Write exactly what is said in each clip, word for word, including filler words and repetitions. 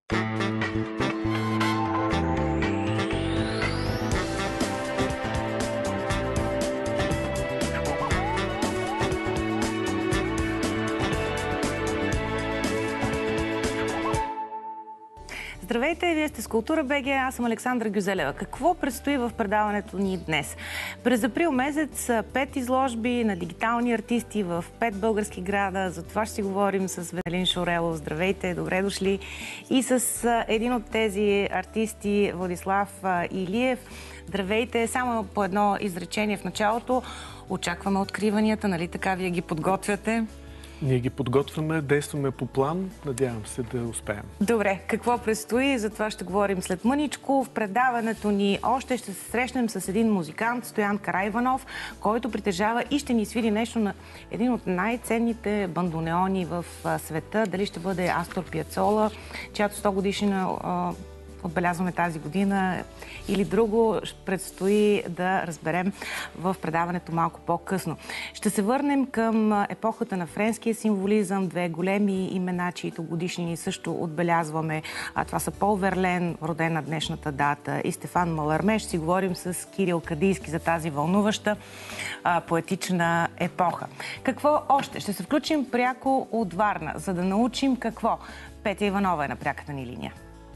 Здравейте, вие сте с Култура БГ, аз съм Александра Гюзелева. Какво предстои в предаването ни днес? През април месец пет изложби на дигитални артисти в пет български града. За това ще си говорим с Венелин Шорелов. Здравейте, добре дошли. И с един от тези артисти, Владислав Илиев. Здравейте, само по едно изречение в началото. Очакваме откриванията, нали така вие ги подготвяте? Ние ги подготвяме, действаме по план. Надявам се да успеем. Добре, какво предстои? За това ще говорим след мъничко. В предаването ни още ще се срещнем с един музикант, Стоян Караиванов, който притежава и ще ни свири нещо на един от най-ценните бандонеони в света. Дали ще бъде Астор Пиацола, чиято сто годишнина отбелязваме тази година, или друго, предстои да разберем в предаването малко по-късно. Ще се върнем към епохата на френския символизъм, две големи имена, чието годишнини също отбелязваме. А това са Пол Верлен, роден на днешната дата, и Стефан Маларме. Ще си говорим с Кирил Кадийски за тази вълнуваща а, поетична епоха. Какво още? Ще се включим пряко от Варна, за да научим какво. Петя Иванова е на пряката ни линия.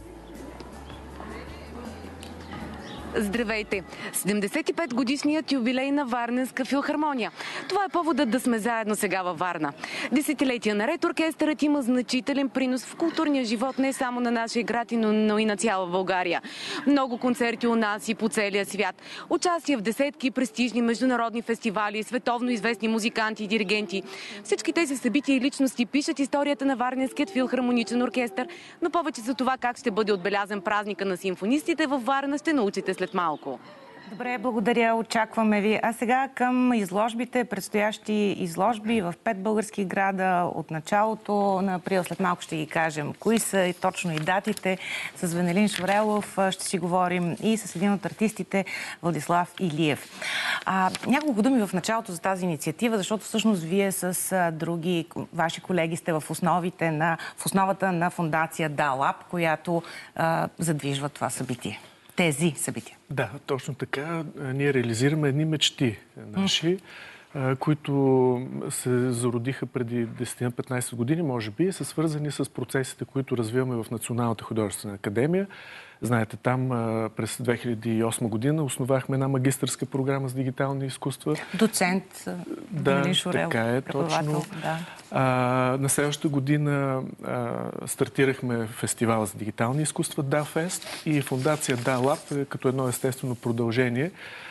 Здравейте! седемдесет и пет годишният юбилей на Варненска филхармония. Това е поводът да сме заедно сега във Варна. Десетилетия наред оркестърът има значителен принос в културния живот не само на нашия град, но и на цяла България. Много концерти у нас и по целия свят. Участие в десетки престижни международни фестивали, световно известни музиканти и диригенти. Всички тези събития и личности пишат историята на Варненският филхармоничен оркестър, но повече за това как ще бъде отбелязан празника на симфонистите във Варна ще научите след малко. Добре, благодаря. Очакваме ви. А сега към изложбите, предстоящи изложби в пет български града от началото на април. След малко ще ги кажем кои са и точно и датите. С Венелин Шорелов ще си говорим и с един от артистите, Владислав Илиев. А, няколко думи в началото за тази инициатива, защото всъщност вие с а, други ваши колеги сте в, основите на, в основата на фондация ДАЛАБ, която а, задвижва това събитие. Тези събития. Да, точно така. Ние реализираме едни мечти наши, mm. които се зародиха преди десет-петнайсет години, може би, са свързани с процесите, които развиваме в Националната художествена академия. Знаете, там през две хиляди и осма година основахме една магистърска програма с дигитални изкуства. Доцент Венелин Шорелов. Да, така е, точно. Да. А, на следващата година а, стартирахме фестивала за дигитални изкуства ДАФест и фондация ДАЛАБ като едно естествено продължение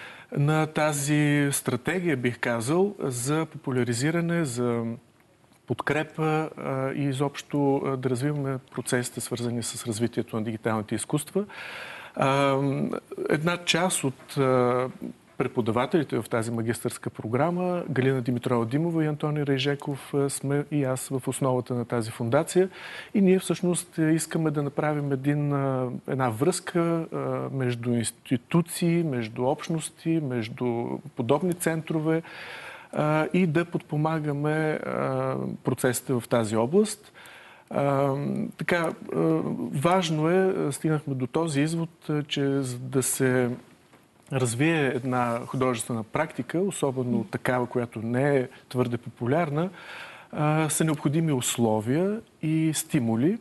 на тази стратегия, бих казал, за популяризиране, за подкрепа а, и изобщо а, да развиваме процесите, свързани с развитието на дигиталните изкуства. А, една част от а, преподавателите в тази магистърска програма, Галина Димитрова Димова и Антони Райжеков, сме и аз в основата на тази фондация. И ние всъщност искаме да направим един, една връзка между институции, между общности, между подобни центрове и да подпомагаме процесите в тази област. Така, важно е, стигнахме до този извод, че за да се развие една художествена практика, особено такава, която не е твърде популярна, са необходими условия и стимули.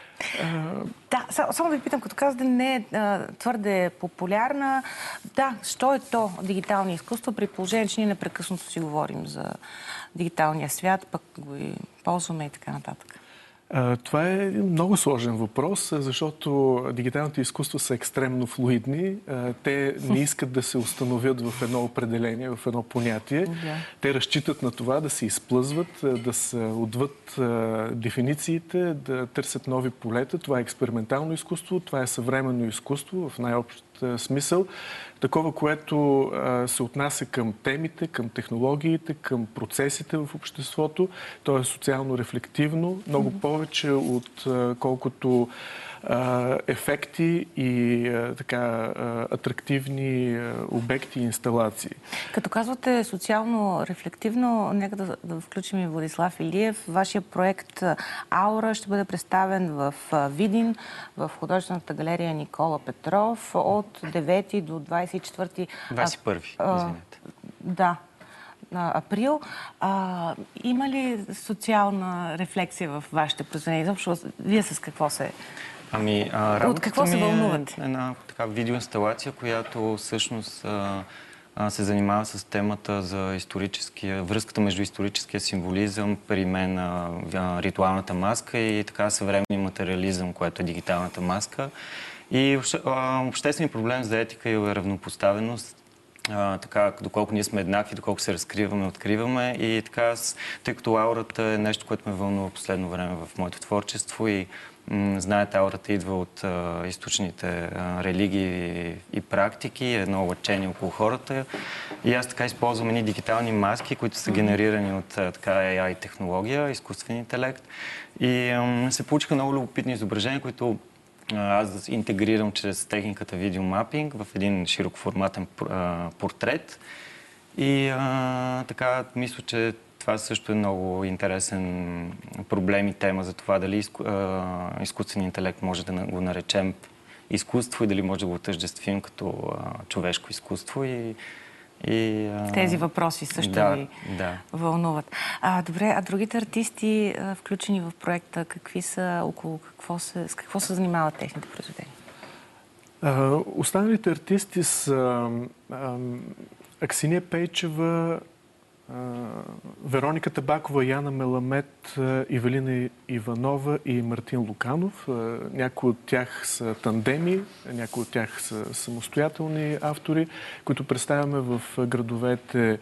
Да, само да ви питам, като казвате, не е твърде популярна. Да, що е то дигитални изкуства, при положение, че ние непрекъснато си говорим за дигиталния свят, пък го и ползваме и така нататък? Това е много сложен въпрос, защото дигиталните изкуства са екстремно флуидни. Те не искат да се установят в едно определение, в едно понятие. Yeah. Те разчитат на това да се изплъзват, да се отвъд дефинициите, да търсят нови полета. Това е експериментално изкуство, това е съвременно изкуство в най-общ смисъл. Такова, което а, се отнася към темите, към технологиите, към процесите в обществото. То е социално рефлективно, много повече от а, колкото ефекти и така атрактивни обекти и инсталации. Като казвате социално рефлективно, нека да, да включим и Владислав Илиев. Вашия проект Аура ще бъде представен в Видин, в художествената галерия Никола Петров от девети до двадесет и четвърти двадесет и първи, извинете. Да, април. А, има ли социална рефлексия в вашите произведения? Изобщо, вие с какво се... Ами, а, От какво се вълнувате? Е една така видеоинсталация, която всъщност а, а, се занимава с темата за историческия, връзката между историческия символизъм, при мен а, а, ритуалната маска и така съвременния материализъм, което е дигиталната маска. И а, обществен проблем за етика и равнопоставеност. А, така, доколко ние сме еднакви, доколко се разкриваме, откриваме. И така, тъй като аурата е нещо, което ме вълнува последно време в моето творчество и м, знаете, аурата идва от а, източните а, религии и, и практики, едно лъчение около хората. И аз така използвам едни дигитални маски, които са генерирани от а, така Ей Ай технология, изкуствен интелект. И м, се получиха много любопитни изображения, които аз да интегрирам чрез техниката видеомапинг в един широкоформатен портрет. И а, така, мисля, че това също е много интересен проблем и тема за това дали изку, а, изкуственият интелект може да го наречем изкуство и дали може да го отъждествим като а, човешко изкуство. И, и, а... Тези въпроси също да, ви да. вълнуват. А, добре, а другите артисти, а, включени в проекта, какви са, около какво се, с какво се занимават техните произведения? А, останалите артисти са а, Аксиния Пейчева, Вероника Табакова, Яна Меламет, Ивелина Иванова и Мартин Луканов. Някои от тях са тандеми, някои от тях са самостоятелни автори, които представяме в градовете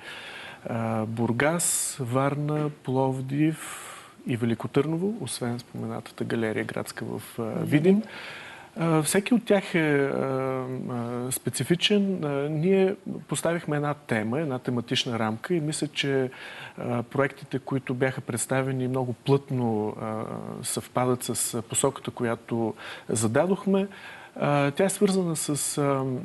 Бургас, Варна, Пловдив и Велико Търново, освен споменатата галерия градска в Видин. Всеки от тях е специфичен. Ние поставихме една тема, една тематична рамка и мисля, че проектите, които бяха представени, много плътно съвпадат с посоката, която зададохме. Тя е свързана с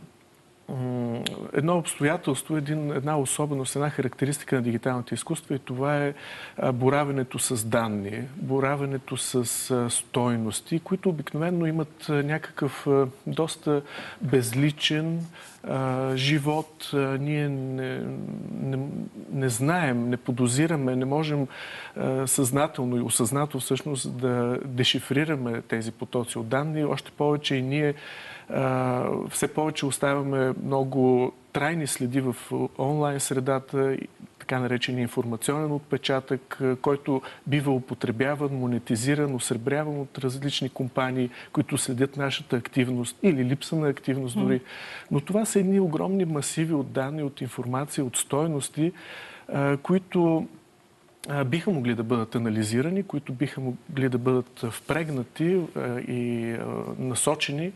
едно обстоятелство, един, една особеност, една характеристика на дигиталните изкуства и това е боравенето с данни, боравенето с стойности, които обикновено имат някакъв доста безличен а, живот. А, ние не, не, не знаем, не подозираме, не можем а, съзнателно и осъзнато всъщност да дешифрираме тези потоци от данни. Още повече и ние Uh, все повече оставяме много трайни следи в онлайн средата, така наречен информационен отпечатък, който бива употребяван, монетизиран, осребряван от различни компании, които следят нашата активност или липса на активност дори. Но това са едни огромни масиви от данни, от информация, от стойности, uh, които биха могли да бъдат анализирани, които биха могли да бъдат впрегнати и насочени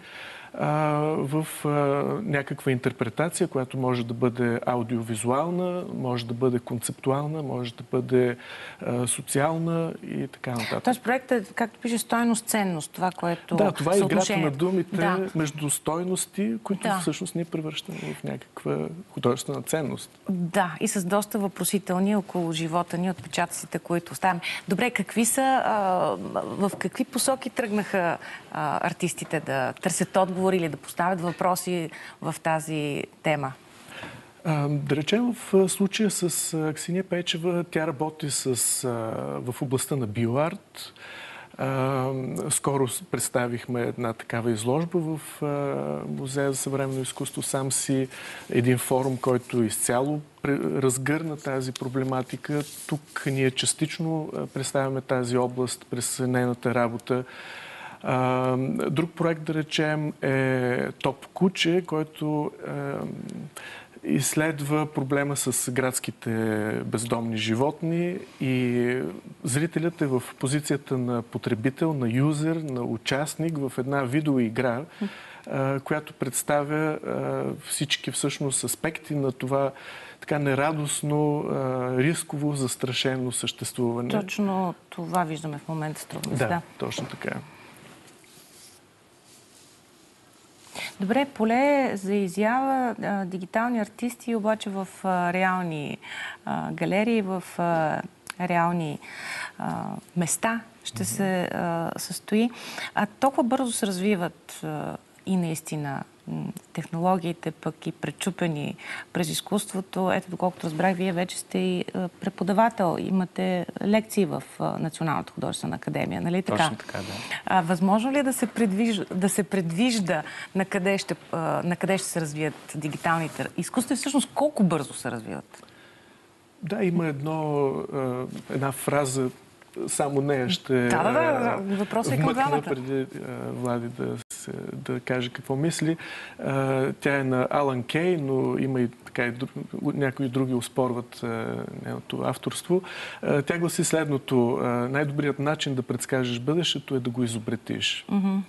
в някаква интерпретация, която може да бъде аудиовизуална, може да бъде концептуална, може да бъде социална и така нататък. Тоест проектът, както пише, стойност-ценност, това, което... Да, това е играта на думите да. между стойности, които да. всъщност ние превръщаме в някаква художествена ценност. Да, и с доста въпросителни около живота ни, отпечатъците, които оставяме. Добре, какви са, а, в какви посоки тръгнаха а, артистите да търсят отговори или да поставят въпроси в тази тема? А, да речем, в случая с Аксиния Пейчева, тя работи с, а, в областта на биоарт. А, скоро представихме една такава изложба в а, Музея за съвременно изкуство Сам Си, един форум, който изцяло разгърна тази проблематика. Тук ние частично представяме тази област през нейната работа. Uh, друг проект, да речем, е Топ Куче, който uh, изследва проблема с градските бездомни животни и зрителят е в позицията на потребител, на юзер, на участник в една видеоигра, uh, която представя uh, всички всъщност аспекти на това така нерадостно, рисково, застрашено съществуване. Точно това виждаме в момента, струва. Да, да, точно така. Добре, поле за изява а, дигитални артисти, обаче в а, реални а, галерии, в а, реални а, места ще се а, състои. А толкова бързо се развиват а, и наистина технологиите, пък и пречупени през изкуството. Ето, доколкото разбрах, вие вече сте и преподавател. Имате лекции в Националната художествена академия, нали така? Точно така, да. А, възможно ли е да се предвижда, да се предвижда на къде ще, на къде ще се развият дигиталните изкуства и всъщност колко бързо се развиват? Да, има едно, една фраза, само нея ще да, да, да. Въпросът е към двамата. преди Влади да, се, да каже какво мисли. Тя е на Алан Кей, но има и, така, и друг, някои други оспорват нейното авторство. Тя гласи следното: най-добрият начин да предскажеш бъдещето е да го изобретиш. Mm-hmm.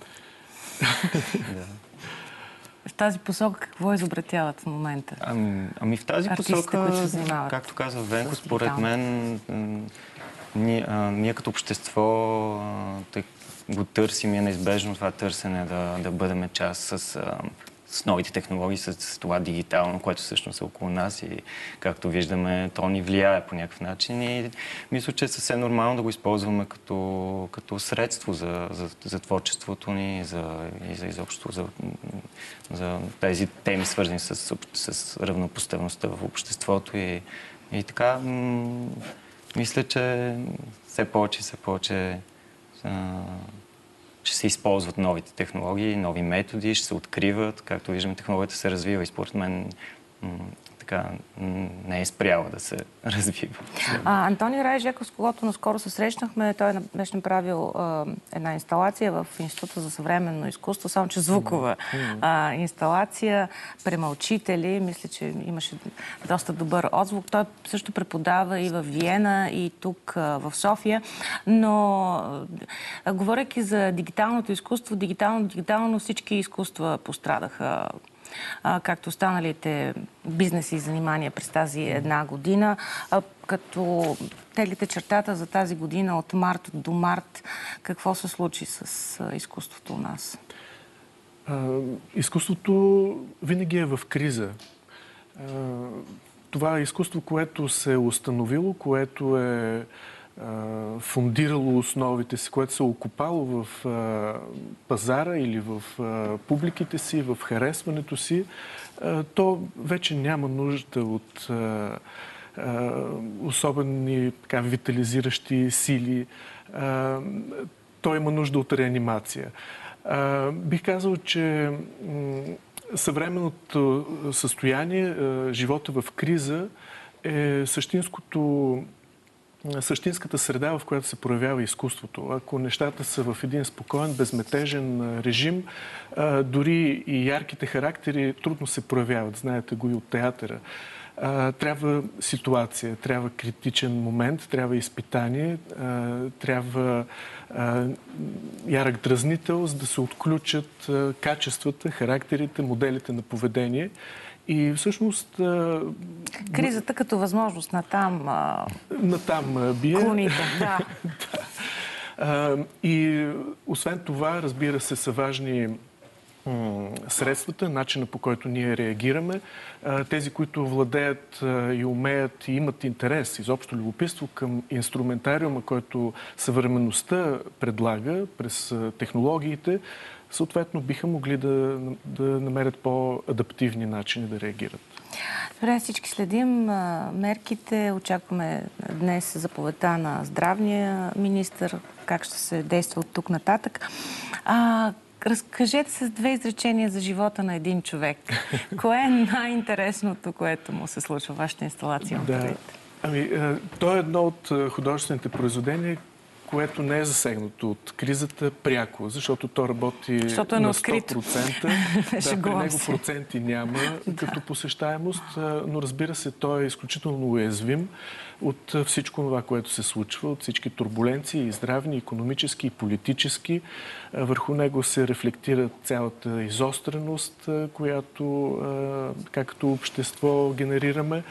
В тази посока какво изобретяват в момента? Ами, ами в тази артистите, посока, както каза Венко, според мен ние, а, ние като общество а, тъй, го търсим и е неизбежно това търсене да, да бъдем част с, а, с новите технологии, с, с това дигитално, което всъщност е около нас и както виждаме, то ни влияе по някакъв начин и мисля, че е съвсем нормално да го използваме като, като средство за, за, за творчеството ни за, и за изобщо за, за тези теми, свързани с, с равнопоставеността в обществото и, и така. Мисля, че все повече, все повече а, ще се използват новите технологии, нови методи, ще се откриват. Както виждаме, технологията се развива и според мен така не е спряла да се развива. А, Антони Райжеков, с когото наскоро се срещнахме, той беше направил а, една инсталация в Института за съвременно изкуство, само че звукова а, инсталация, премълчители. Мисля, че имаше доста добър отзвук. Той също преподава и в Виена, и тук а, в София. Но а, говорейки за дигиталното изкуство, дигитално, дигитално всички изкуства пострадаха, както останалите бизнеси и занимания през тази една година. Като теглите чертата за тази година от март до март, какво се случи с изкуството у нас? Изкуството винаги е в криза. Това е изкуство, което се е установило, което е фундирало основите си, което се е окопало в а, пазара или в а, публиките си, в харесването си, а, то вече няма нужда от а, а, особени така, витализиращи сили. А, то има нужда от реанимация. А, бих казал, че м, съвременното състояние, а, живота в криза е същинското същинската среда, в която се проявява изкуството. Ако нещата са в един спокоен, безметежен режим, дори и ярките характери трудно се проявяват. Знаете го и от театъра. Трябва ситуация, трябва критичен момент, трябва изпитание, трябва ярък дразнител, за да се отключат качествата, характерите, моделите на поведение. И всъщност... Кризата като възможност натам... Натам бие. Клоните, да. да. И освен това, разбира се, са важни средствата, начина по който ние реагираме. Тези, които владеят и умеят и имат интерес, изобщо любопитство към инструментариума, който съвременността предлага през технологиите, съответно биха могли да, да намерят по-адаптивни начини да реагират. Добре, всички следим мерките. Очакваме днес заповедта на здравния министър, как ще се действа от тук нататък. А, разкажете се с две изречения за живота на един човек. Кое е най-интересното, което му се случва в вашата инсталация? Да. Ами, то е едно от художествените произведения, което не е засегнато от кризата пряко, защото то работи защото е на сто процента. Да, при него проценти няма да. Като посещаемост, но разбира се, той е изключително уязвим от всичко това, което се случва, от всички турбуленции, и здравни, и икономически, и политически. Върху него се рефлектира цялата изостреност, която както общество генерираме.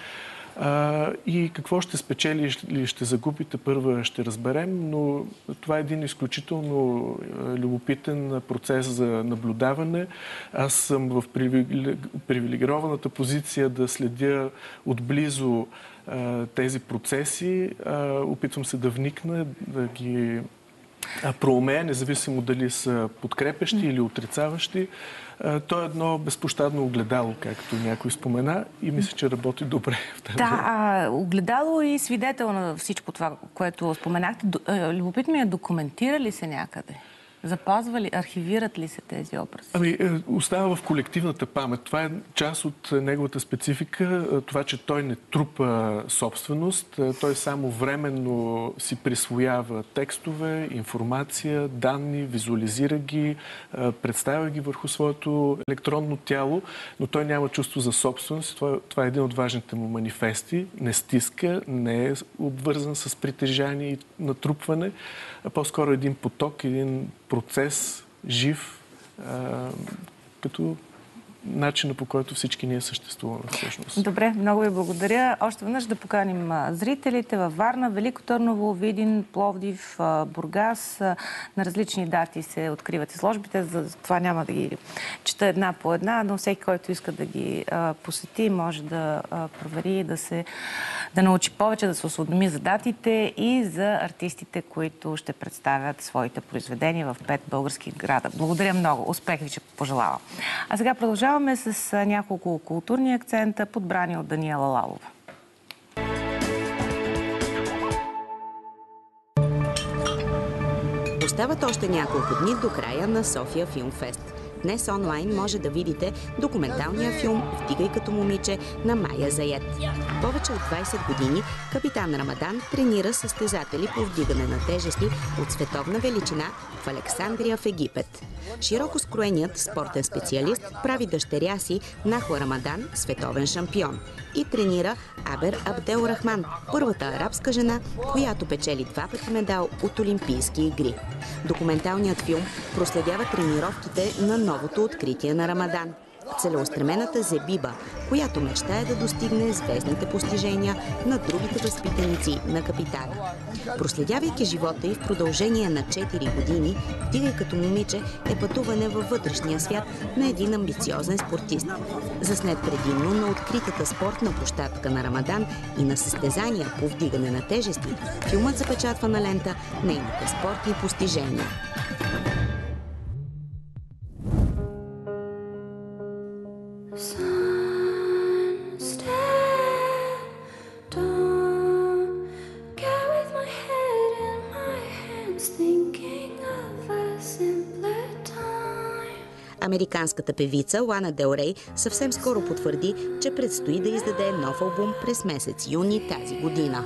А, и какво ще спечели или ще загубите, първа ще разберем, но това е един изключително любопитен процес за наблюдаване. Аз съм в привилегированата позиция да следя отблизо а, тези процеси. А, опитвам се да вникна, да ги проумея, независимо дали са подкрепящи или отрицаващи. То е едно безпощадно огледало, както някой спомена, и мисля, че работи добре в тази. Да, а, огледало и свидетел на всичко това, което споменахте. Любопитно ми е, документира ли се някъде? Запазва ли, архивират ли се тези образи? Ами, остава в колективната памет. Това е част от неговата специфика. Това, че той не трупа собственост. Той само временно си присвоява текстове, информация, данни, визуализира ги, представя ги върху своето електронно тяло, но той няма чувство за собственост. Това, това е един от важните му манифести. Не стиска, не е обвързан с притежание и натрупване, а по-скоро един поток, един процес, жив, а, като начина, по който всички ние съществуваме всъщност. Добре, много ви благодаря. Още веднъж да поканим зрителите във Варна, Велико Търново, Видин, Пловдив, Бургас. На различни дати се откриват изложбите, за това няма да ги чета една по една, но всеки, който иска да ги посети, може да провери, да се да научи повече, да се осведоми за датите и за артистите, които ще представят своите произведения в пет български града. Благодаря много. Успех ви, че пожелавам. А сега продължаваме с няколко културни акцента, подбрани от Даниела Лалова. Остават още няколко дни до края на София Филмфест. Днес онлайн може да видите документалния филм «Вдигай като момиче» на Майя Заед. Повече от двайсет години капитан Рамадан тренира състезатели по вдигане на тежести от световна величина в Александрия в Египет. Широко скроеният спортен специалист прави дъщеря си Нахла Рамадан световен шампион и тренира Абер Абдел Рахман, първата арабска жена, която печели два пъти медал от Олимпийски игри. Документалният филм проследява тренировките на новото откритие на Рамадан – целеустремената Зебиба, която мечтае да достигне звездните постижения на другите възпитаници на капитана. Проследявайки живота й в продължение на четири години, «Вдигай като момиче» е пътуване във вътрешния свят на един амбициозен спортист. Заснет предимно на откритата спортна площадка на Рамадан и на състезания по вдигане на тежести, филмът запечатва на лента нейните спортни постижения. Американската певица Лана Дел Рей съвсем скоро потвърди, че предстои да издаде нов албум през месец юни тази година.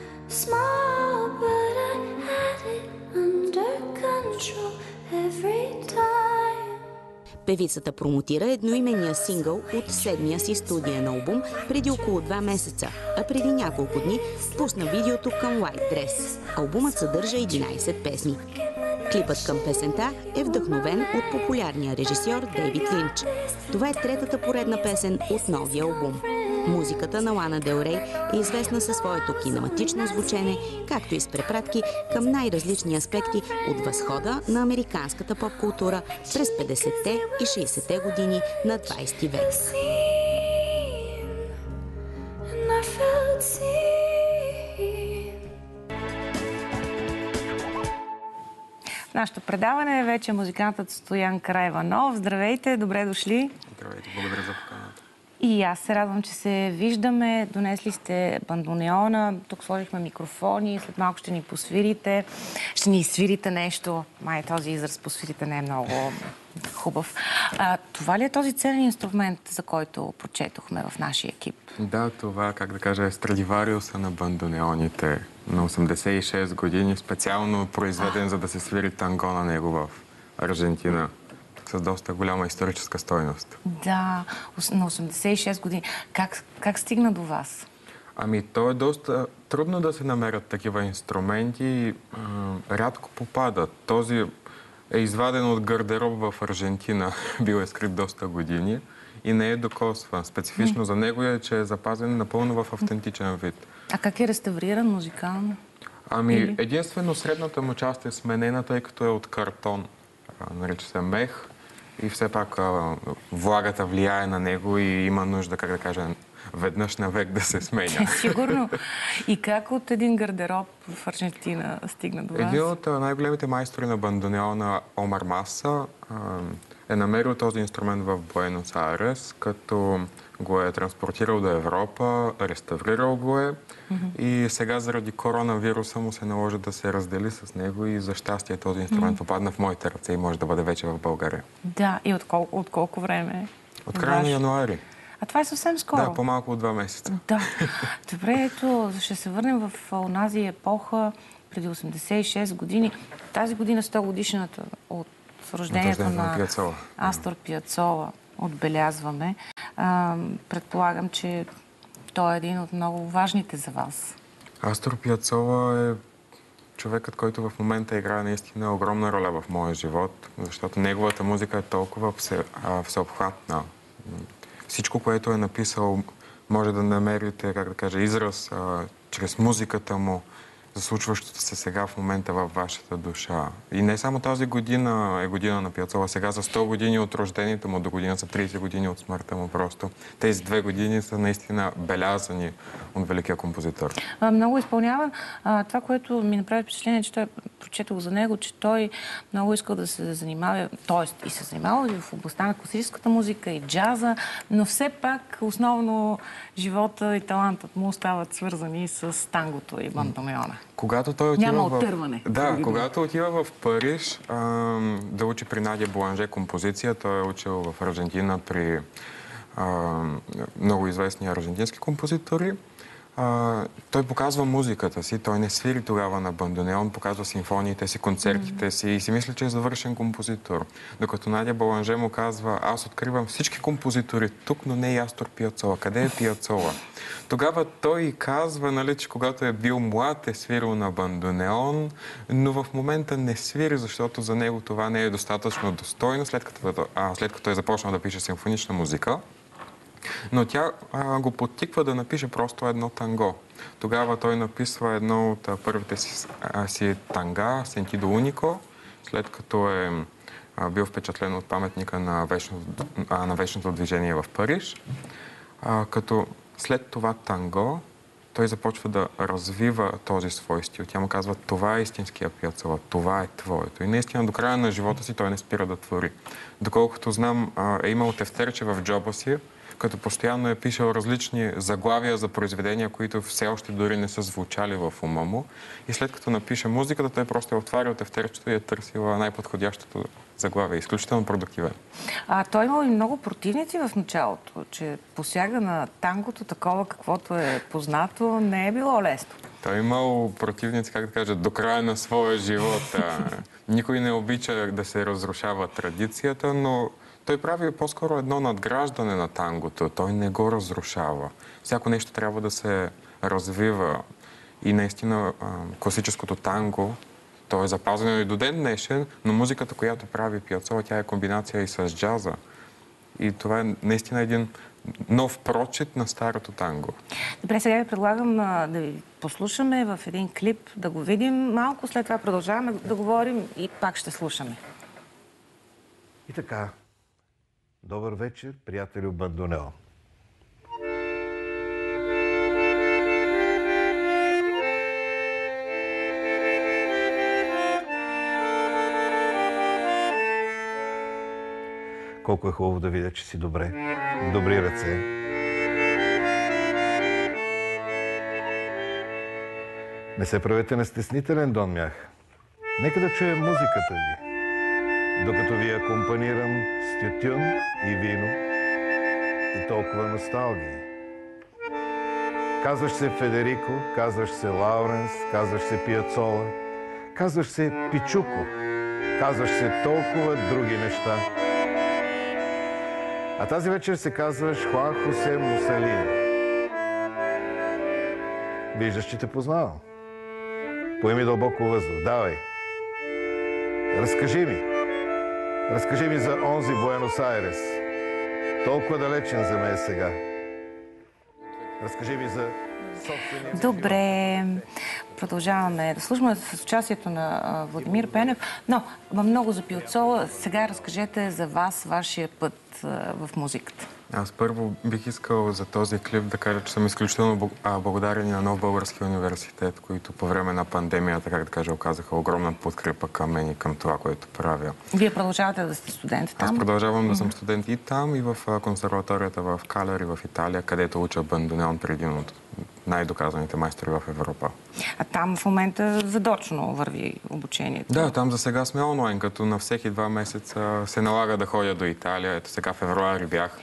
Певицата промотира едноименния сингъл от седмия си студиен албум преди около два месеца, а преди няколко дни пусна видеото към White Dress. Албумът съдържа единайсет песни. Клипът към песента е вдъхновен от популярния режисьор Дейвид Линч. Това е третата поредна песен от новия албум. Музиката на Лана Дел Рей е известна със своето кинематично звучене, както и с препратки към най-различни аспекти от възхода на американската поп-култура през петдесетте и шейсетте години на двайсети век. Нашето предаване е вече музикантът Стоян Караиванов. Здравейте, добре дошли. Здравейте, благодаря за поканата. И аз се радвам, че се виждаме. Донесли сте бандонеона, тук сложихме микрофони, след малко ще ни посвирите. Ще ни свирите нещо. Май този израз посвирите не е много хубав. А, това ли е този ценен инструмент, за който прочетохме в нашия екип? Да, това, как да кажа, е Страдивариуса на бандонеоните на осемдесет и шест години, специално произведен, а. за да се свири танго на него в Аржентина. С доста голяма историческа стойност. Да, на осемдесет и шест години. Как, как стигна до вас? Ами, то е доста трудно да се намерят такива инструменти. Рядко попадат. Този е изваден от гардероб в Аржентина. Бил е скрит доста години. и не е докосва. Специфично за него е, че е запазен напълно в автентичен вид. А как е реставриран музикално? Ами, Или? единствено средната му част е сменена, тъй като е от картон. А, нарича се мех и все пак а, влагата влияе на него и има нужда, как да кажа, веднъж навек да се сменя. Сигурно. И как от един гардероб в Аржентина стигна до вас? Един от най-големите майстори на бандонеона, Омар Маса, е намерил този инструмент в Буенос Айрес, като го е транспортирал до Европа, реставрирал го е mm-hmm. и сега заради коронавируса му се наложи да се раздели с него и за щастие този инструмент mm-hmm. попадна в моите ръце и може да бъде вече в България. Да, и от колко, от колко време? От края на януари. А това е съвсем скоро. Да, по-малко от два месеца. Да. Добре, ето, ще се върнем в онази епоха преди осемдесет и шест години. Тази година сто годишната от рождението на, на Пиацола. Астор Пиацола отбелязваме. А, предполагам, че той е един от много важните за вас. Астор Пиацола е човекът, който в момента играе наистина огромна роля в моя живот, защото неговата музика е толкова все, а, всеобхватна. Всичко, което е написал, може да намерите, как да кажа, израз а, чрез музиката му за случващото се сега в момента във вашата душа. И не само тази година е година на Пиацола. Сега за сто години от рождението му до година са трийсет години от смъртта му просто. Тези две години са наистина белязани от великия композитор. А, много изпълняван. А, това, което ми направи впечатление, че той прочетох за него, че той много искал да се занимава, т.е. и се занимава и в областта на класическата музика и джаза, но все пак основно живота и талантът му остават свързани с тангото и бандонеона. Когато той отива Няма в... оттърване. Да, когато отива в Париж а, да учи при Надя Боланже композиция, той е учил в Аржентина при а, много известни аржентински композитори. А, той показва музиката си, той не свири тогава на бандонеон, показва симфониите си, концертите си и си мисли, че е завършен композитор. Докато Надя Боланже му казва, аз откривам всички композитори тук, но не и Астор Пиацола. Къде е Пиацола? Тогава той казва, нали, че когато е бил млад, е свирил на бандонеон, но в момента не свири, защото за него това не е достатъчно достойно, след като, а, след като е започнал да пише симфонична музика. Но тя а, го подтиква да напише просто едно танго. Тогава той написва едно от а, първите си, а, си танга, Сентидо Унико, след като е а, бил впечатлен от паметника на вечното, а, на вечното движение в Париж. А, като след това танго той започва да развива този свой стил. Тя му казва, това е истинския Пиацола, това е твоето. И наистина до края на живота си той не спира да твори. Доколкото знам, а, е имал тефтерче в джоба си, като постоянно е пишел различни заглавия за произведения, които все още дори не са звучали в ума му. И след като напише музиката, той просто е отварял тефтерчето и е търсил най-подходящото заглавие. Изключително продуктивен. А той имал и много противници в началото, че посяга на тангото такова, каквото е познато, не е било лесно. Той имал противници, как да кажа, до края на своя живот. Никой не обича да се разрушава традицията, но той прави по-скоро едно надграждане на тангото. Той не го разрушава. Всяко нещо трябва да се развива. И наистина класическото танго, то е запазено и до ден днешен, но музиката, която прави Пиацола, тя е комбинация и с джаза. И това е наистина един нов прочит на старото танго. Добре, сега ви предлагам а, да ви послушаме в един клип, да го видим малко, след това продължаваме да говорим и пак ще слушаме. И така, добър вечер, приятелю бандонеон. Колко е хубаво да видя, че си добре, в добри ръце. Не се правете на стеснителен, Дон Мях. Нека да чуем музиката ви, докато ви акомпанирам с тютюн и вино и толкова носталгии. Казваш се Федерико, казваш се Лауренс, казваш се Пиацола, казваш се Пичуко, казваш се толкова други неща. А тази вечер се казваш Хуан Хосе Мусалини. Виждаш, че те познавам. Поеми дълбоко въздух. Давай. Разкажи ми. Разкажи ми за онзи Буенос Айрес. толкова далечен за мен сега. Разкажи ми за собствения... Добре, продължаваме да слушаме с участието на Владимир Пенев, но много за Пиацола. Сега разкажете за вас, вашия път в музиката. Аз първо бих искал за този клип да кажа, че съм изключително благодарен на Нов български университет, които по време на пандемията, как да кажа, оказаха огромна подкрепа към мен и към това, което правя. Вие продължавате да сте студент там? Аз продължавам да съм студент и там, и в консерваторията в Калери, в Италия, където уча бандонеон при един от най-доказаните майстори в Европа. А там в момента задочно върви обучението? Да, там за сега сме онлайн, като на всеки два месеца се налага да ходя до Италия. Ето сега в февруари бях.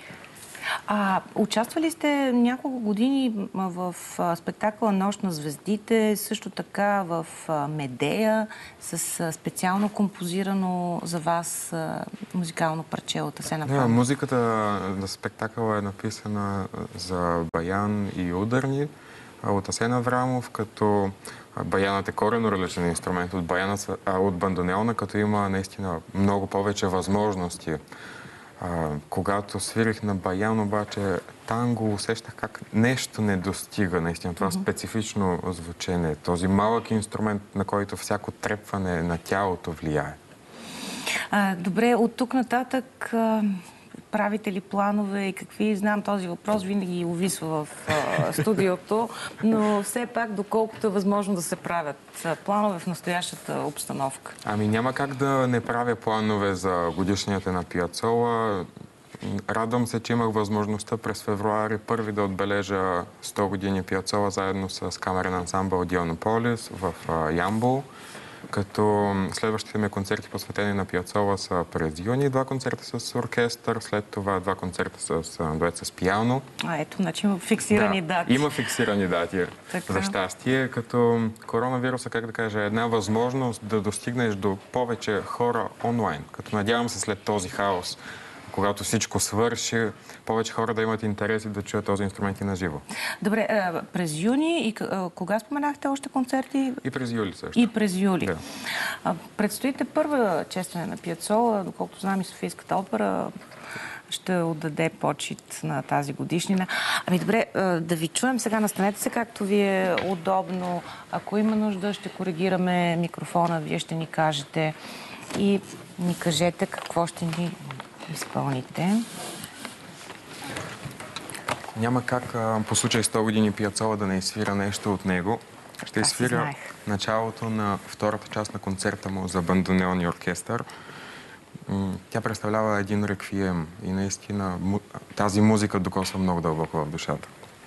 А, участвали сте няколко години в спектакъла Нощ на звездите, също така в Медея, с специално композирано за вас музикално парче от Асена Аврамов. Да, музиката на спектакъла е написана за баян и ударни от Асен Аврамов, като баянът е коренно различен инструмент от, баяна, от бандонеона, като има наистина много повече възможности. А, когато свирих на баян, обаче танго усещах как нещо не достига наистина. Това mm-hmm. специфично звучение. Този малък инструмент, на който всяко трепване на тялото влияе. А, добре, от тук нататък а, правите ли планове и какви? Знам, този въпрос винаги увисва в а, студиото, но все пак, доколкото е възможно да се правят планове в настоящата обстановка. Ами няма как да не правя планове за годишнията на Пиацола. Радвам се, че имах възможността през февруари първи да отбележа сто години Пиацола заедно с камерен ансамбъл Дионополис в Ямбол. Като следващите ми концерти, посветени на Пиацола, са през юни, два концерта с оркестър, след това два концерта с дует с пиано. А, ето, значи има фиксирани да, дати. Има фиксирани дати, така. За щастие, като коронавируса, как да кажа, е една възможност да достигнеш до повече хора онлайн. Като надявам се след този хаос, когато всичко свърши, повече хора да имат интерес и да чуят този инструмент и на живо. Добре, през юни и кога споменахте още концерти? И през юли също. И през юли. Да. Предстоите първа честване на Пиацола, доколкото знам и Софийската опера ще отдаде почит на тази годишнина. Ами добре, да ви чуем сега, настанете се както ви е удобно. Ако има нужда, ще коригираме микрофона, вие ще ни кажете и ни кажете какво ще ни изпълните. Няма как по случай сто години Пиацола да не изсвира нещо от него. Ще изсвиря началото на втората част на концерта му за бандонеон и оркестър. Тя представлява един реквием и наистина тази музика докосва много дълбоко в душата.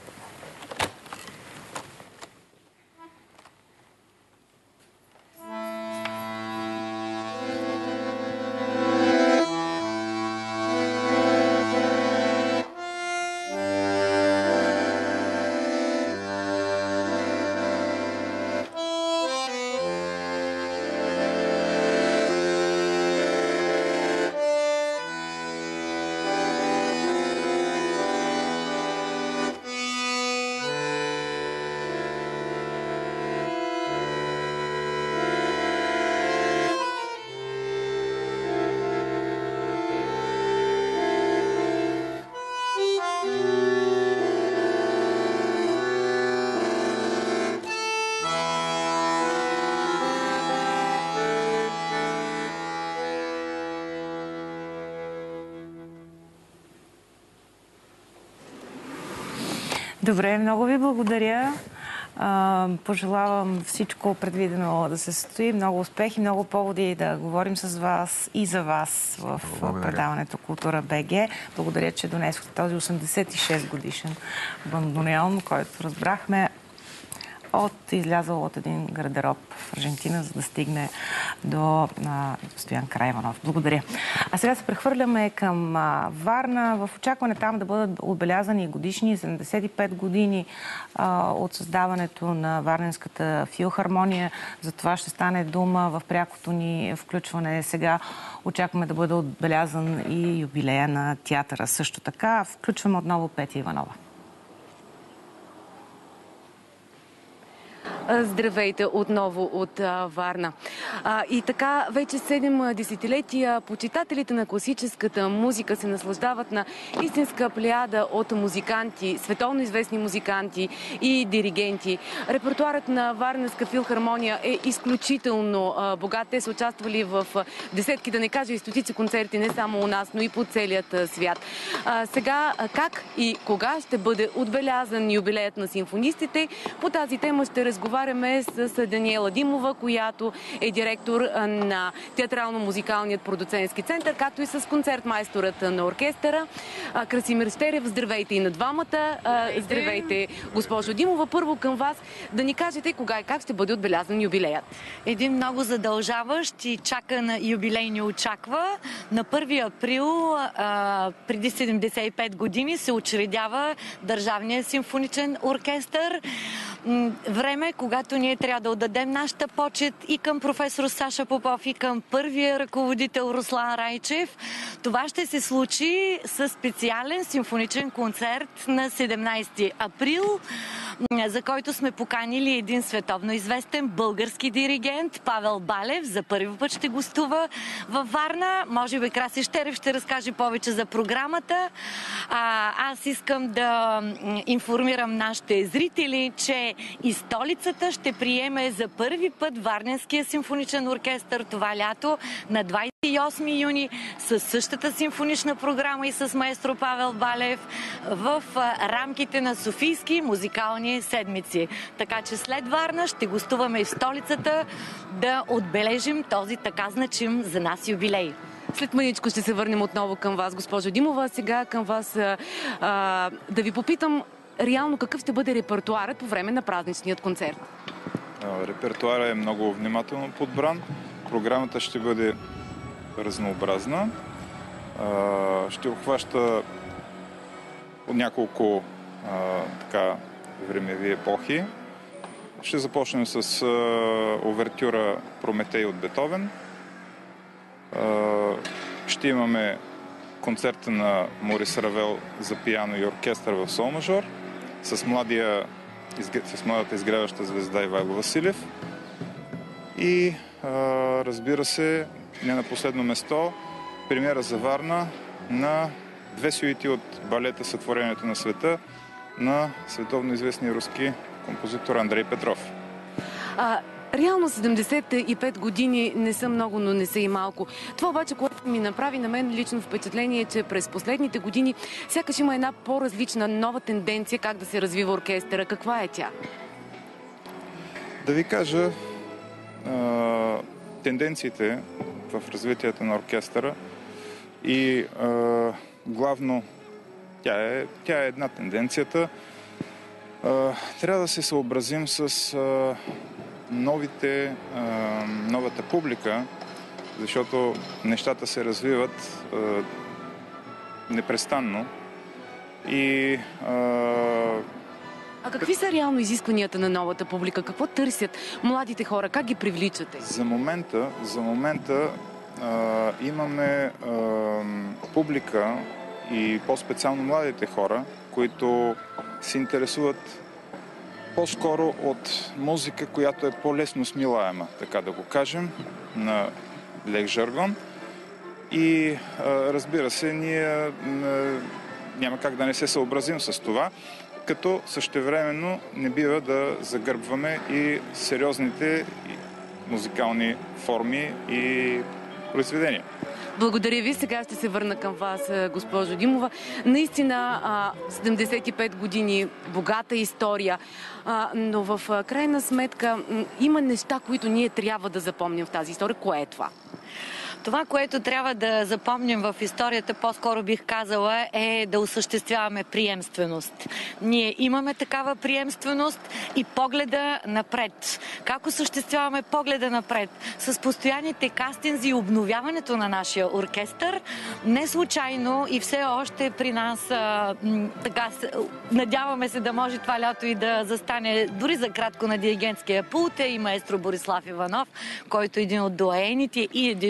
Добре, много ви благодаря. Пожелавам всичко предвидено да се състои. Много успехи, много поводи да говорим с вас и за вас в благодаря. Предаването Култура БГ. Благодаря, че донесохте този осемдесет и шест годишен бандонеон, който разбрахме от излязъл от един гардероб в Аржентина, за да стигне до а, Стоян Караиванов. Благодаря. А сега се прехвърляме към а, Варна. В очакване там да бъдат отбелязани годишни седемдесет и пет години а, от създаването на Варненската филхармония. За това ще стане дума в прякото ни включване. Сега очакваме да бъде отбелязан и юбилея на театъра. Също така включваме отново Петя Иванова. Здравейте отново от а, Варна. А, и така, вече седем десетилетия почитателите на класическата музика се наслаждават на истинска плеяда от музиканти, световно известни музиканти и диригенти. Репертуарът на Варненска филхармония е изключително а, богат. Те са участвали в десетки, да не кажа и стотици концерти, не само у нас, но и по целият а, свят. А, сега, как и кога ще бъде отбелязан юбилеят на симфонистите? По тази тема ще разговаряме с Даниела Димова, която е директор на Театрално-музикалният продуцентски център, както и с концертмайсторът на оркестъра. Красимир Щерев, здравейте и на двамата. Здравейте, здравейте госпожо Димова. Първо към вас да ни кажете кога и как ще бъде отбелязан юбилеят. Един много задължаващ и чакан юбилей ни очаква. На първи април а, преди седемдесет и пет години се учредява Държавният симфоничен оркестър. Време, когато ние трябва да отдадем нашата почет и към професор Саша Попов, и към първия ръководител Руслан Райчев. Това ще се случи със специален симфоничен концерт на седемнадесети април, за който сме поканили един световно известен български диригент Павел Балев. За първи път ще гостува във Варна. Може би Краси Щерев ще разкаже повече за програмата. А, аз искам да информирам нашите зрители, че и столицата ще приеме за първи път Варненския симфоничен оркестър това лято на двадесет и осми юни със същата симфонична програма и с маестро Павел Балев в рамките на Софийски музикални седмици. Така че след Варна ще гостуваме и в столицата да отбележим този така значим за нас юбилей. След мъничко ще се върнем отново към вас, госпожо Димова. Сега към вас а, да ви попитам реално какъв ще бъде репертуарът по време на празничният концерт. Репертуарът е много внимателно подбран. Програмата ще бъде разнообразна. Ще обхваща от няколко така времеви епохи. Ще започнем с овертюра Прометей от Бетовен. Ще имаме концерта на Морис Равел за пиано и оркестър в сол мажор с, младия, с младата изгряваща звезда Ивайло Василев. И разбира се, не на последно место, премиера за Варна на две сюити от балета Сътворението на света на световно известния руски композитор Андрей Петров. А, реално седемдесет и пет години не са много, но не са и малко. Това обаче, което ми направи на мен лично впечатление, е, че през последните години сякаш има една по-различна нова тенденция как да се развива оркестъра. Каква е тя? Да ви кажа, а, тенденциите в развитието на оркестъра и а, главно тя е, тя е една тенденцията. А, трябва да се съобразим с а, новите, а, новата публика, защото нещата се развиват а, непрестанно и а, А какви са реално изискванията на новата публика? Какво търсят младите хора? Как ги привличате? За момента, за момента а, имаме а, публика и по-специално младите хора, които се интересуват по-скоро от музика, която е по-лесно смилаема, така да го кажем, на лек жаргон. И а, разбира се, ние а, няма как да не се съобразим с това, като същевременно не бива да загърбваме и сериозните музикални форми и произведения. Благодаря ви. Сега ще се върна към вас, госпожо Димова. Наистина седемдесет и пет години, богата история, но в крайна сметка има неща, които ние трябва да запомним в тази история. Кое е това? Това, което трябва да запомним в историята, по-скоро бих казала, е да осъществяваме приемственост. Ние имаме такава приемственост и погледа напред. Как осъществяваме погледа напред? С постоянните кастинзи и обновяването на нашия оркестър. Не случайно и все още при нас а, така, надяваме се да може това лято и да застане дори за кратко на диригентския пулт и маестро Борислав Иванов, който е един от доайените и е дирижирал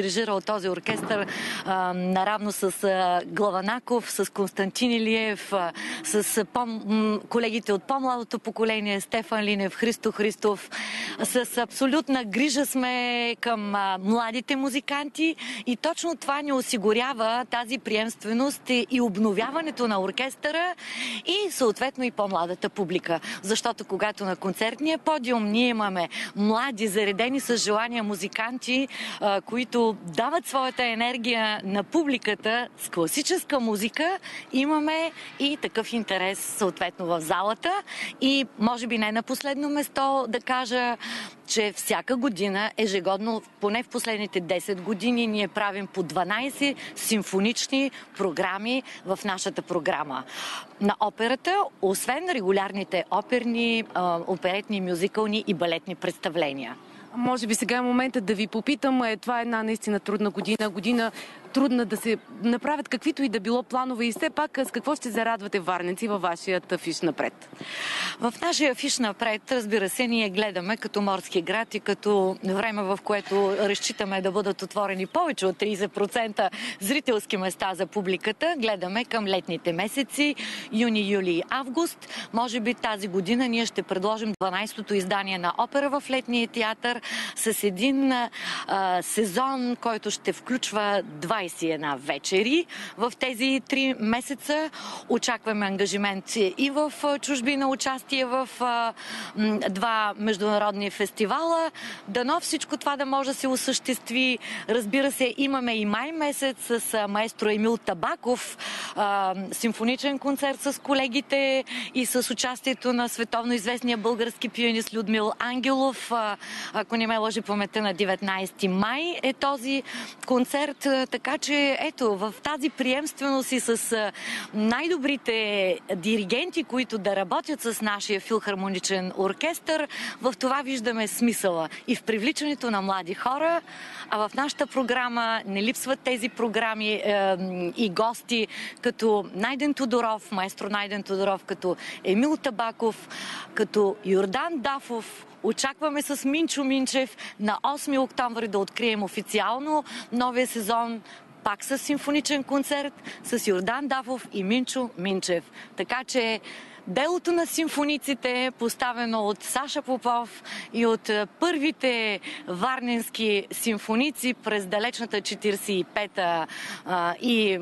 този оркестър а, наравно с а, Главанаков, с Константин Илиев, а, с по, колегите от по-младото поколение, Стефан Линев, Христо Христов. С абсолютна грижа сме към а, младите музиканти и точно това ни осигурява тази приемственост и обновяването на оркестъра и съответно и по-младата публика. Защото когато на концертния подиум ние имаме млади, заредени с желания музиканти, а, които дават своята енергия на публиката с класическа музика, имаме и такъв интерес съответно в залата. И може би не на последно место да кажа, че всяка година, ежегодно, поне в последните десет години, ние правим по дванайсет симфонични програми в нашата програма на операта, освен регулярните оперни, оперетни, мюзикълни и балетни представления. Може би сега е момента да ви попитам. Това е една наистина трудна година. Година трудна да се направят каквито и да било планове и все пак с какво ще зарадвате варненци във вашия афиш напред? В нашия афиш напред, разбира се, ние гледаме като морски град и като време, в което разчитаме да бъдат отворени повече от трийсет процента зрителски места за публиката. Гледаме към летните месеци, юни, юли и август. Може би тази година ние ще предложим дванайсетото издание на опера в летния театър с един а, сезон, който ще включва двайсет и една вечери. В тези три месеца очакваме ангажимент и в чужбина, участие в а, м, два международни фестивала. Дано всичко това да може да се осъществи. Разбира се, имаме и май месец с а, маестро Емил Табаков, а, симфоничен концерт с колегите и с участието на световно известния български пианист Людмил Ангелов. А, ако не ме лъжи паметта, на деветнайсети май е този концерт. Така че, ето, в тази приемственост и с най-добрите диригенти, които да работят с нашия филхармоничен оркестър, в това виждаме смисъла и в привличането на млади хора. А в нашата програма не липсват тези програми е, и гости, като Найден Тодоров, маестро Найден Тодоров, като Емил Табаков, като Йордан Дафов. Очакваме с Минчо Минчев на осми октомври да открием официално новия сезон, пак с симфоничен концерт, с Йордан Дафов и Минчо Минчев. Така че делото на симфониците, поставено от Саша Попов и от първите варненски симфоници през далечната четирийсет и пета а, и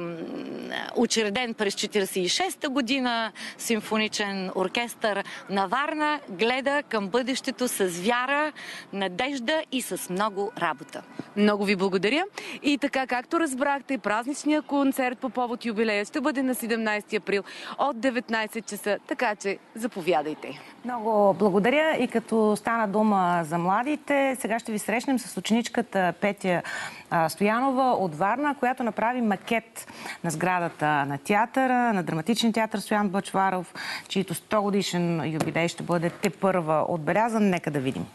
учреден през четирийсет и шеста година симфоничен оркестър на Варна, гледа към бъдещето с вяра, надежда и с много работа. Много ви благодаря. И така, както разбрахте, празничният концерт по повод юбилея ще бъде на седемнайсети април от деветнайсет часа. Така че заповядайте. Много благодаря и като стана дума за младите, сега ще ви срещнем с ученичката Петя Стоянова от Варна, която направи макет на сградата на театъра, на драматичен театър Стоян Бъчваров, чието сто годишен юбилей ще бъде тепърва отбелязан. Нека да видим.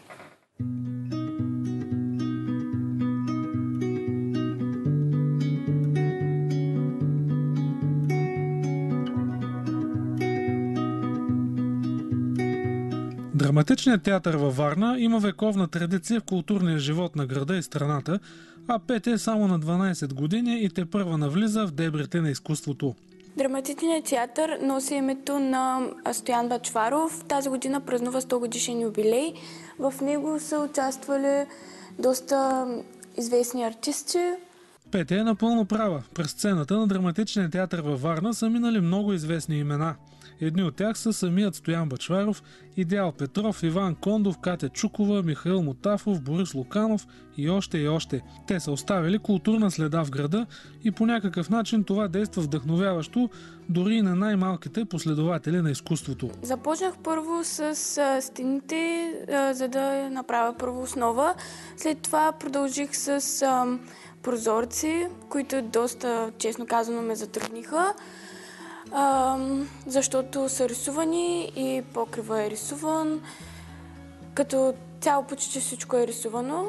Драматичният театър във Варна има вековна традиция в културния живот на града и страната, а Петя е само на дванайсет години и тепърва навлиза в дебрите на изкуството. Драматичният театър носи името на Стоян Бъчваров. Тази година празнува сто годишен юбилей. В него са участвали доста известни артисти. Петя е напълно права. През сцената на Драматичния театър във Варна са минали много известни имена. Едни от тях са самият Стоян Бъчваров, Идеал Петров, Иван Кондов, Катя Чукова, Михаил Мотафов, Борис Луканов и още и още. Те са оставили културна следа в града и по някакъв начин това действа вдъхновяващо дори и на най-малките последователи на изкуството. Започнах първо с стените, за да направя първо основа. След това продължих с прозорци, които доста, честно казано, ме затрудниха. Uh, защото са рисувани и покрива е рисуван. Като цяло почти всичко е рисувано.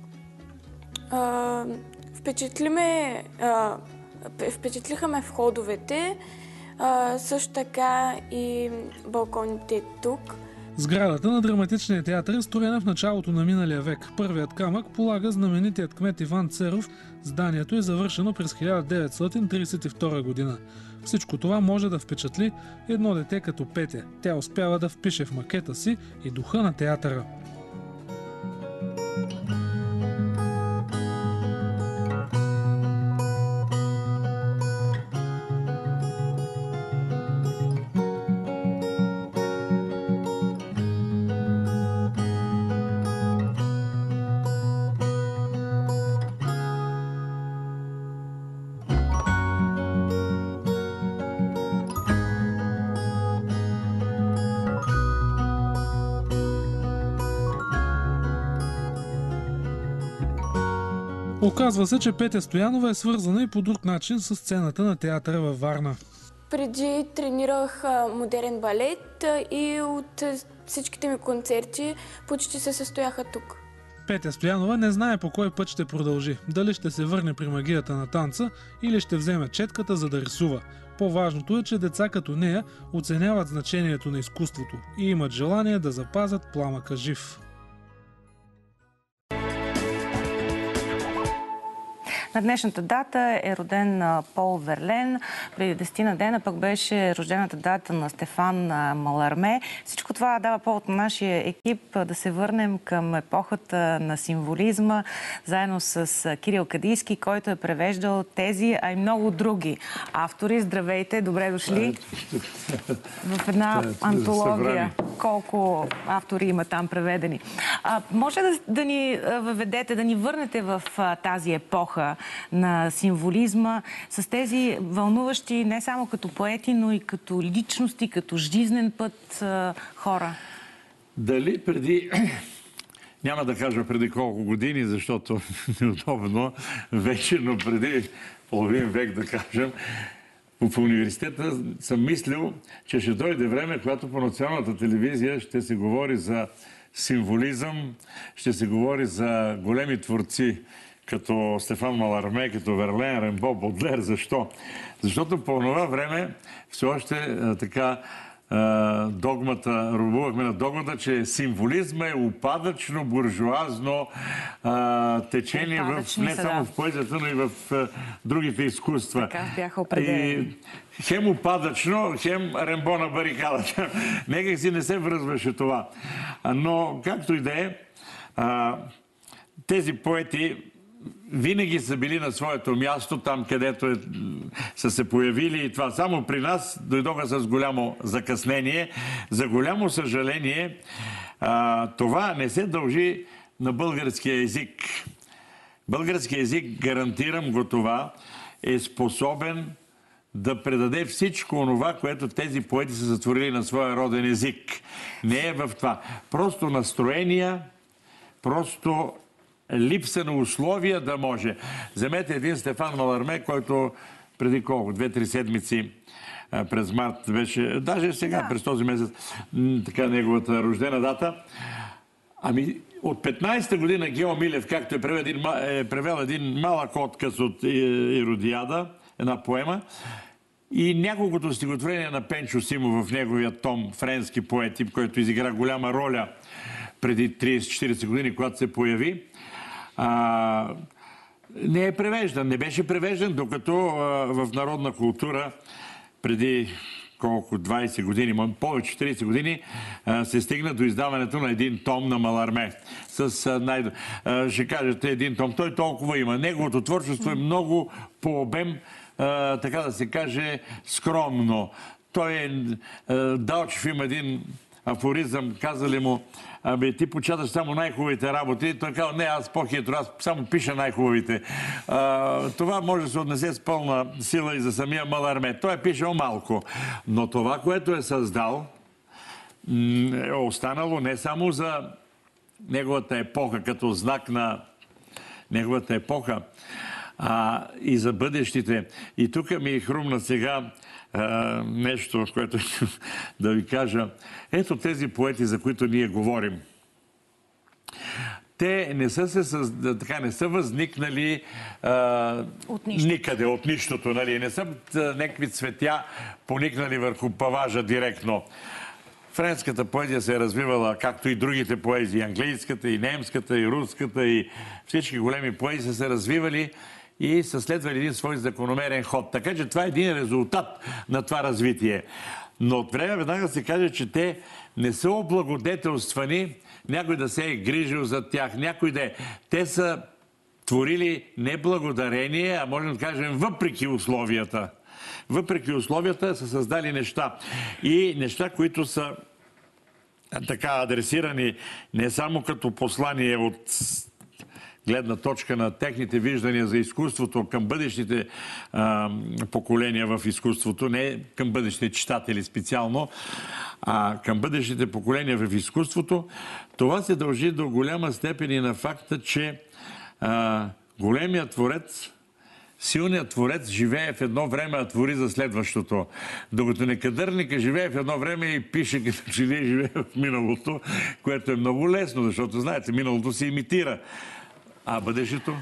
Uh, впечатли ме, uh, впечатлиха ме входовете, uh, също така и балконите тук. Сградата на Драматичния театър е строена в началото на миналия век. Първият камък полага знаменитият кмет Иван Церов. Зданието е завършено през хиляда деветстотин тридесет и втора година. Всичко това може да впечатли едно дете като Петя. Тя успява да впише в макета си и духа на театъра. Оказва се, че Петя Стоянова е свързана и по друг начин с сцената на театъра във Варна. Преди тренирах модерен балет и от всичките ми концерти почти се състояха тук. Петя Стоянова не знае по кой път ще продължи. Дали ще се върне при магията на танца или ще вземе четката, за да рисува. По-важното е, че деца като нея оценяват значението на изкуството и имат желание да запазят пламъка жив. На днешната дата е роден Пол Верлен. Преди десетина дена пък беше рождената дата на Стефан Маларме. Всичко това дава повод на нашия екип да се върнем към епохата на символизма, заедно с Кирил Кадийски, който е превеждал тези, а и много други автори. Здравейте, добре дошли в една антология. Колко автори има там преведени. А, може да, да ни въведете, да ни върнете в а, тази епоха на символизма, с тези вълнуващи не само като поети, но и като личности, като жизнен път а, хора? Дали преди... Няма да кажа преди колко години, защото неудобно вече, но преди половин век, да кажем, в университета съм мислил, че ще дойде време, когато по националната телевизия ще се говори за символизъм, ще се говори за големи творци, като Стефан Маларме, като Верлен, Рембо, Бодлер. Защо? Защото по това време все още а, така а, догмата, рубувахме на догмата, че символизма е упадъчно, буржуазно а, течение в, не само в поезията, но и в а, другите изкуства. Така бяха определени. Хем упадъчно, хем Рембо на барикадата. Некак си не се връзваше това. Но, както и да е, тези поети винаги са били на своето място, там където е, са се появили и това. Само при нас дойдоха с голямо закъснение. За голямо съжаление, а, това не се дължи на българския език. Българския език, гарантирам го това, е способен да предаде всичко онова, което тези поети са затворили на своя роден език. Не е в това. Просто настроения, просто липса на условия да може. Вземете един Стефан Маларме, който преди колко? Две-три седмици през март беше, даже сега, да. През този месец, така неговата рождена дата. Ами, от петнайсета година Гео Милев, както е превел един, е превел един малък отказ от Иродиада, една поема, и няколкото стихотворения на Пенчо Симов в неговия том «Френски поети», който изигра голяма роля преди трийсет-четирийсет години, когато се появи, а, не е превеждан. Не беше превеждан, докато а, в народна култура преди колко двайсет години, повече трийсет години, а, се стигна до издаването на един том на Маларме. С, а, най... а, ще кажете един том. Той толкова има. Неговото творчество е много по обем, а, така да се каже, скромно. Той е... А, Далчев има един афоризъм, казали му: абе, ти початаш само най-хубавите работи. Той казва: не, аз по-хитро, аз само пиша най-хубавите. А, това може да се отнесе с пълна сила и за самия Маларме. Той е пишел малко. Но това, което е създал, е останало не само за неговата епоха, като знак на неговата епоха, а и за бъдещите. И тук ми е хрумна сега Uh, нещо, което да ви кажа. Ето тези поети, за които ние говорим. Те не са, се, създ... така, не са възникнали uh, от никъде, от нищото. Нали? Не са uh, някакви цветя поникнали върху паважа директно. френската поезия се е развивала, както и другите поезии, английската, и немската, и руската, и всички големи поезии са се развивали и са следвали един свой закономерен ход. Така че това е един резултат на това развитие. Но от време веднага се каже, че те не са облагодетелствани, някой да се е грижил за тях, някой да е. Те са творили не благодарение, а можем да кажем въпреки условията. Въпреки условията са създали неща. И неща, които са така адресирани не само като послание от гледна точка на техните виждания за изкуството към бъдещите а, поколения в изкуството, не към бъдещите читатели специално, а към бъдещите поколения в изкуството, това се дължи до голяма степен и на факта, че а, големият творец, силният творец живее в едно време, а твори за следващото. Докато некадърника живее в едно време и пише, като че ли живее в миналото, което е много лесно, защото, знаете, миналото се имитира. А бъдещето?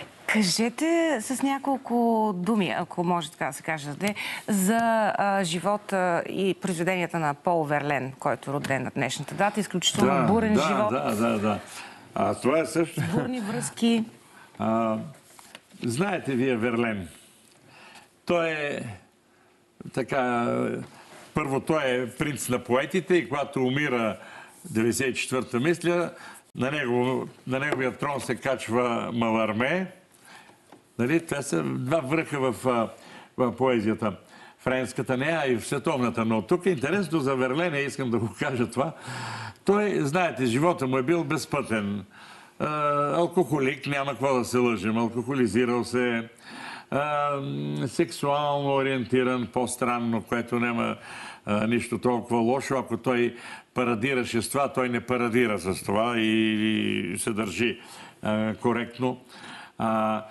Кажете с няколко думи, ако може така да се кажете, за а, живота и произведенията на Пол Верлен, който е роден на днешната дата. Изключително да, бурен да, живот. Да, да, да. А това е също. Бурни връзки. А, знаете вие Верлен. Той е така... Първо, той е принц на поетите и когато умира деветдесет и четвърта мисля, на, него, на неговия трон се качва Маларме. Нали? Това са два връха в, в поезията. Френската не, а и в световната. Но тук е интересно за Верлен, искам да го кажа това. Той, знаете, живота му е бил безпътен. А, алкохолик, няма какво да се лъжим. Алкохолизирал се. А, сексуално ориентиран, по-странно, което няма а, нищо толкова лошо. Ако той парадираше с това, той не парадира с това и, и се държи а, коректно. А,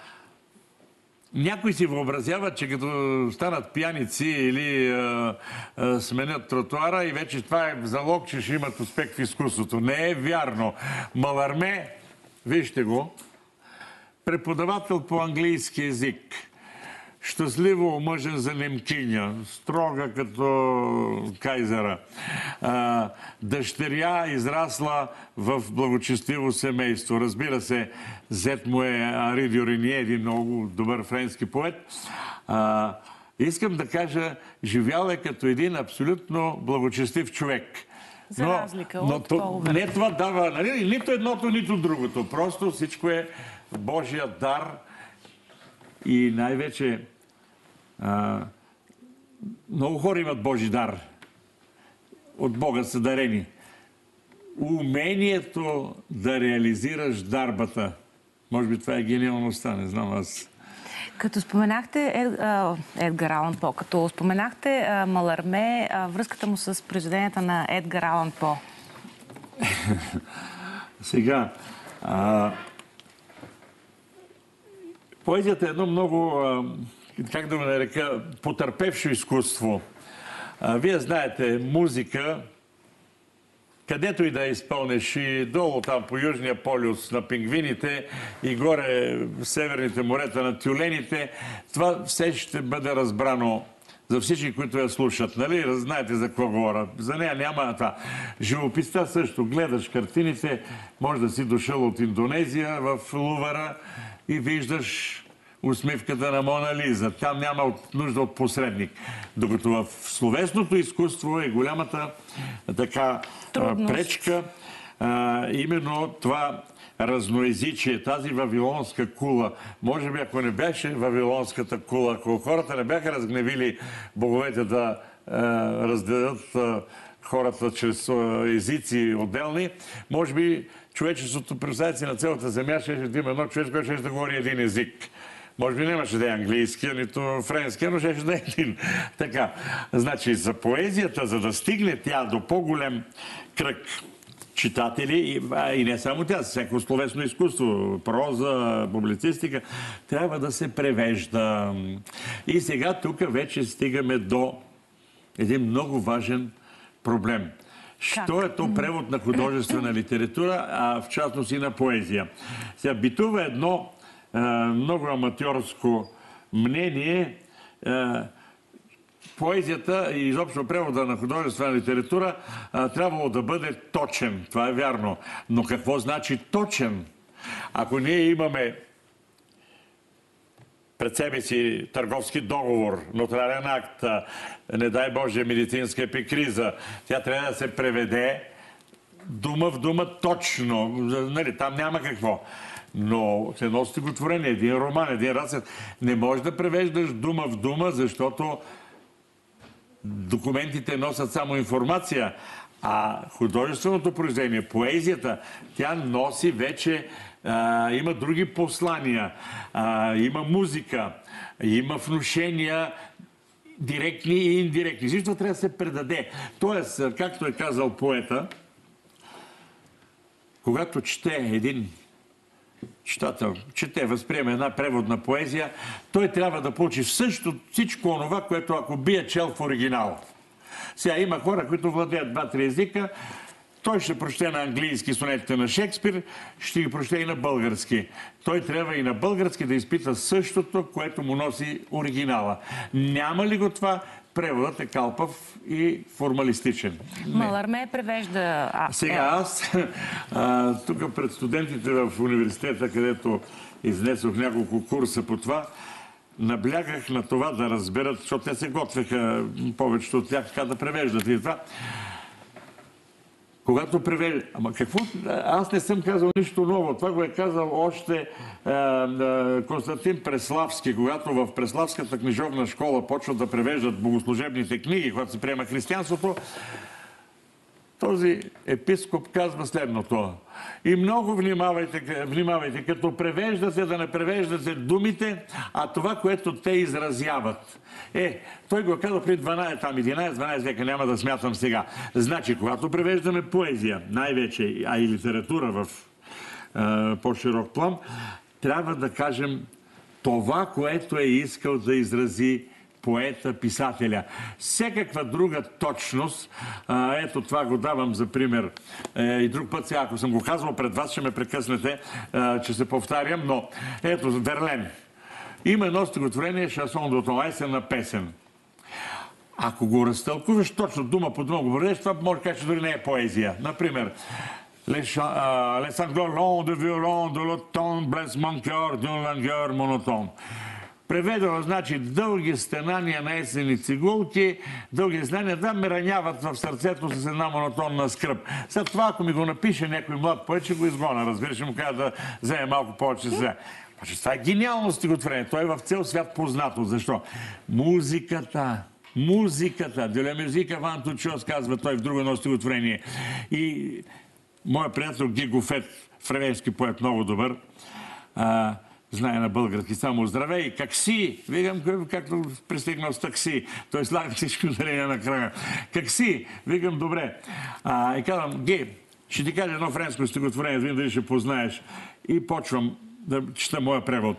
някой си въобразява, че като станат пияници или а, а, сменят тротуара и вече това е залог, че ще имат успех в изкуството. Не е вярно. Маларме, вижте го, преподавател по английски език. Щастливо омъжен за немкиня, строга като кайзера. А, дъщеря израсла в благочестиво семейство. Разбира се, зет му е Ари Дюринье, един много добър френски поет. А, искам да кажа, живял е като един абсолютно благочестив човек. За но, разлика но от то, Пол не това дава, нали, нито едното, нито другото. Просто всичко е Божия дар и най-вече а, много хора имат Божи дар. От Бога са дарени. Умението да реализираш дарбата. Може би това е гениалността, не знам аз. Като споменахте Ед, а, Едгар Алан По, като споменахте а, Маларме, а, връзката му с произведенията на Едгар Алан По. Сега, а, поезията е едно много, а, как да го нарека, потърпевшо изкуство. А, вие знаете, музика, където и да изпълнеш, и долу там по Южния полюс на пингвините, и горе в северните морета на тюлените, това все ще бъде разбрано за всички, които я слушат. Нали? Знаете за какво говоря. За нея няма това. Живописта също. Гледаш картините, може да си дошъл от Индонезия в Лувъра и виждаш усмивката на Мона Лиза. Там няма нужда от посредник. Докато в словесното изкуство е голямата така трудност, пречка. А, именно това разноезичие, тази вавилонска кула. Може би, ако не беше вавилонската кула, ако хората не бяха разгневили боговете да а, разделят а, хората чрез а, езици отделни, може би човечеството, представете си, на цялата земя ще да има едно човече, което ще да говори един език. Може би нямаше да е английския, нито френския, но ще да е един. Така, значи за поезията, за да стигне тя до по-голям кръг читатели, и, а, и не само тя, всяко словесно изкуство, проза, публицистика, трябва да се превежда. И сега тук вече стигаме до един много важен проблем. Що е то превод на художествена литература, а в частност и на поезия? Сега битува едно а, много аматьорско мнение, а, поезията и изобщо превода на художествена литература а, трябвало да бъде точен. Това е вярно. Но какво значи точен? Ако ние имаме пред себе си търговски договор, нотариален акт, не дай Боже, медицинска епикриза, тя трябва да се преведе дума в дума точно. Нали, там няма какво. Но с едно стихотворение, един роман, един разказ, не можеш да превеждаш дума в дума, защото документите носят само информация, а художественото произведение, поезията, тя носи вече, а, има други послания, а, има музика, има внушения, директни и индиректни. Всичко трябва да се предаде. Тоест, както е казал поета, когато чете един читател, чете, възприема една преводна поезия, той трябва да получи също всичко онова, което ако бие чел в оригинал. Сега има хора, които владеят два-три езика, той ще прочете на английски сонетите на Шекспир, ще ги прочете и на български. Той трябва и на български да изпита същото, което му носи оригинала. Няма ли го това, преводът е калпав и формалистичен. Маларме превежда... А, Сега аз, а, тук пред студентите в университета, където изнесох няколко курса по това, наблягах на това да разберат, защото те се готвеха, повечето от тях, така да превеждат и това. Когато превежда... Ама какво? Аз не съм казал нищо ново. Това го е казал още е, е, Константин Преславски, когато в Преславската книжовна школа почват да превеждат богослужебните книги, когато се приема християнството. Този епископ казва следното. И много внимавайте, внимавайте, като превеждате, да не превеждате думите, а това, което те изразяват. Е, той го казва при дванайсет, там единайсет-дванайсет века, няма да смятам сега. Значи, когато превеждаме поезия, най-вече, а и литература в е, по-широк план, трябва да кажем това, което е искал да изрази поета, писателя. Всекаква друга точност, а, ето това го давам за пример. Е, и друг път сега, ако съм го казвал пред вас, ще ме прекъснете, а, че се повтарям, но ето, Верлен. Има едно стихотворение, Шансон д'Отон, есенна песен. Ако го разтълкуваш точно дума по дума, го бъдеш, това може да кажа, че дори не е поезия. Например, Les sanglots longs de violon de l'automne blessent mon cœur d'une langueur monotone. Преведено значи дълги стенания на есени цигулки, дълги знания да ме раняват в сърцето с една монотонна скръп. След това, ако ми го напише някой млад поет, ще го изгона. Разбира, ще му кажа да вземе малко повече сега. Това е гениално стихотворение. Той е в цел свят познато. Защо? Музиката. Музиката. De la musique avant toute chose, казва той в друго едно стихотворение. И моят приятел Гиго Фет, фревенски поет, много добър, а, знае на български само здравей, как си? Викам, както пристигнал с такси. Той слага всички ударения на края. Как си? Викам, добре. А, и казвам, Ги, ще ти кажа едно френско стихотворение, да видим дали ще познаеш. И почвам да чета моя превод.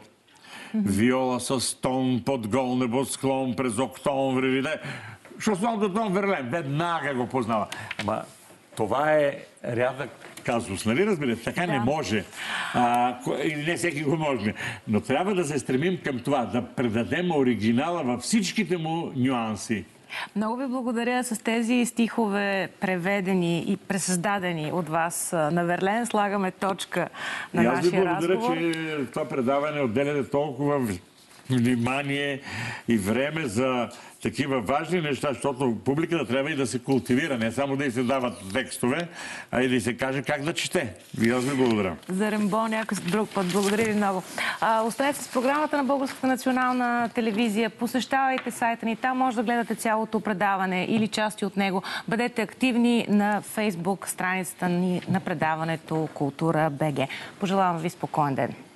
Виола с тон под гол небосклон през октомври виде. Шансон д'Отон Верлен. Веднага го познава. Ама това е рядък казус, нали разбирате? Така да. Не може. А, и не всеки го може. Но трябва да се стремим към това, да предадем оригинала във всичките му нюанси. Много ви благодаря. С тези стихове, преведени и пресъздадени от вас на Верлен, слагаме точка на нашия разговор. Аз ви благодаря, че това предаване отделяте толкова внимание и време за такива важни неща, защото публиката трябва и да се култивира, не само да й се дават текстове, а и да й се каже как да чете. И аз ви благодаря. За Рембо някой друг път. Благодаря ви много. А, останете с програмата на Българската национална телевизия. Посещавайте сайта ни. Там може да гледате цялото предаване или части от него. Бъдете активни на Фейсбук страницата ни на предаването Култура БГ. Пожелавам ви спокоен ден.